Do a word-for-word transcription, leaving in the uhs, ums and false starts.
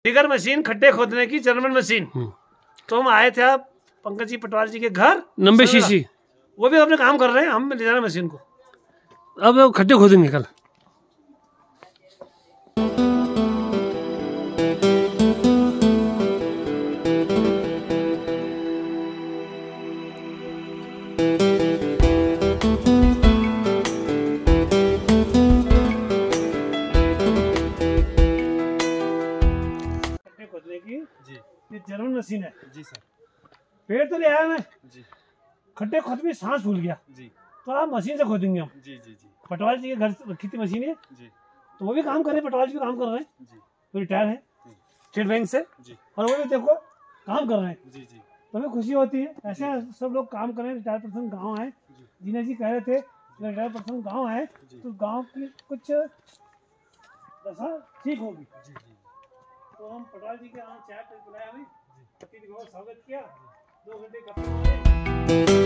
Figure machine, खड्डे खोदने की जर्मन मशीन। तो हम आए थे आप पंकज जी पटवाल जी के घर नब्बे शीशी, वो भी अपने काम कर रहे हैं, हम ले जा रहे हैं मशीन को। अब खड्डे खोदेंगे कल। खोदने की जी, ये जर्मन मशीन है जी सर। पेड़ तो ले आया मैं जी, खड्डे खोद में सांस फूल गया जी, तो आप मशीन से खोदेंगे हम। जी जी जी पटवाल जी के घर रखी थी मशीन है जी, तो वो भी काम कर रहे हैं, पटवाल जी भी काम कर रहे हैं, जी वो रिटायर है स्टेट बैंक से, जी, और वो भी देखो काम कर रहे हैं, जी जी, तो हमें खुशी होती है। ऐसे सब लोग काम करें, रिटायर पर्सन गाँव आए, जीना जी कह रहे थे रिटायर पर्सन गाँव आए तो गाँव की कुछ दशा ठीक होगी। जी जी, तो हम पटवाल जी के यहाँ चाय पिलाया, हमें स्वागत किया, दो घंटे